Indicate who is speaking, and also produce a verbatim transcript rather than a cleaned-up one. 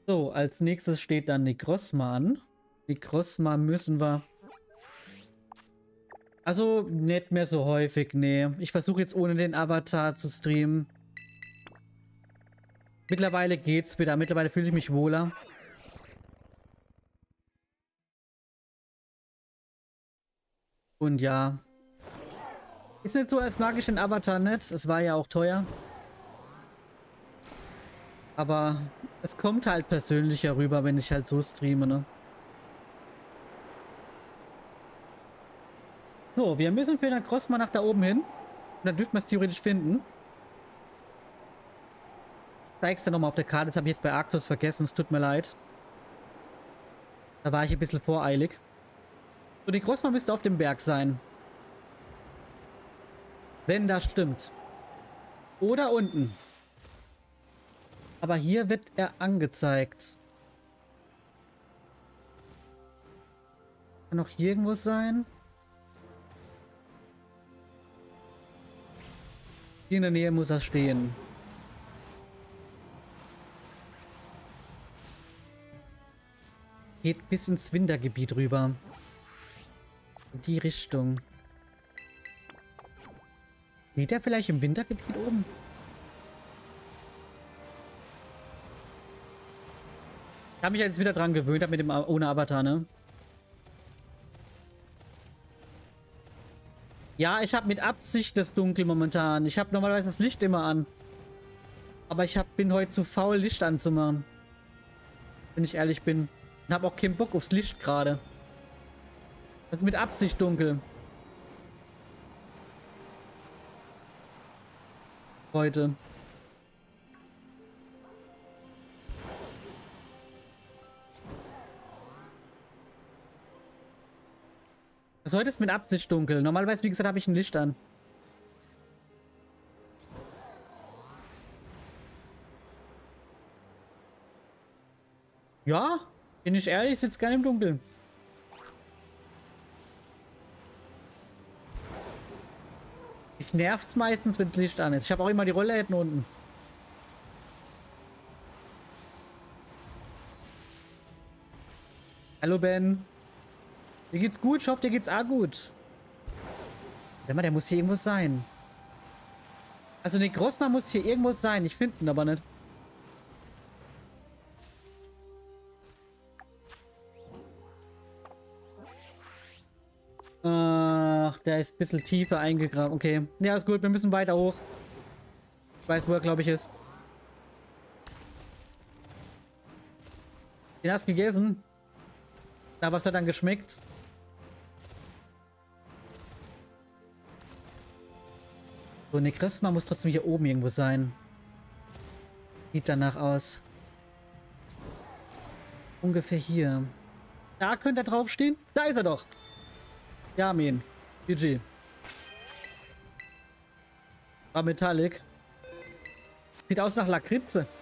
Speaker 1: So, als nächstes steht dann Necrozma an. Necrozma müssen wir... Also, nicht mehr so häufig, nee. Ich versuche jetzt ohne den Avatar zu streamen. Mittlerweile geht's wieder. Mittlerweile fühle ich mich wohler. Und ja. Ist nicht so, als mag ich den Avatar nicht. Es war ja auch teuer. Aber es kommt halt persönlicher rüber, wenn ich halt so streame, ne? So, wir müssen für den Necrozma nach da oben hin. Und dann dürften wir es theoretisch finden. Ich zeig's dir nochmal auf der Karte. Das habe ich jetzt bei Arctos vergessen. Es tut mir leid. Da war ich ein bisschen voreilig. So, die Necrozma müsste auf dem Berg sein. Wenn das stimmt. Oder unten. Aber hier wird er angezeigt. Kann noch hier irgendwo sein? Hier in der Nähe muss er stehen. Geht bis ins Wintergebiet rüber. In die Richtung. Steht er vielleicht im Wintergebiet oben? Ich habe mich jetzt wieder dran gewöhnt, mit dem ohne Avatar, ne? Ja, ich habe mit Absicht das Dunkel momentan. Ich habe normalerweise das Licht immer an. Aber ich hab, bin heute zu faul, Licht anzumachen. Wenn ich ehrlich bin. Und habe auch keinen Bock aufs Licht gerade. Das ist mit Absicht dunkel. Heute. Also heute ist mit Absicht dunkel. Normalerweise, wie gesagt, habe ich ein Licht an. Ja, bin ich ehrlich, ich sitze gerne im Dunkeln. Mich nervt's meistens, wenn das Licht an ist. Ich habe auch immer die Rollläden unten. Hallo Ben. Dir geht's gut? Ich hoffe, dir geht's auch gut. Warte mal, der muss hier irgendwo sein. Also Necrozma muss hier irgendwo sein. Ich finde ihn aber nicht. Ach, der ist ein bisschen tiefer eingegraben. Okay. Ja, ist gut. Wir müssen weiter hoch. Ich weiß, wo er, glaube ich, ist. Den hast du gegessen. Na, was hat dann geschmeckt? So, Necrozma muss trotzdem hier oben irgendwo sein. Sieht danach aus. Ungefähr hier. Da könnte er draufstehen. Da ist er doch. Ja, Min. G G. War Metallic. Sieht aus nach Lakritze.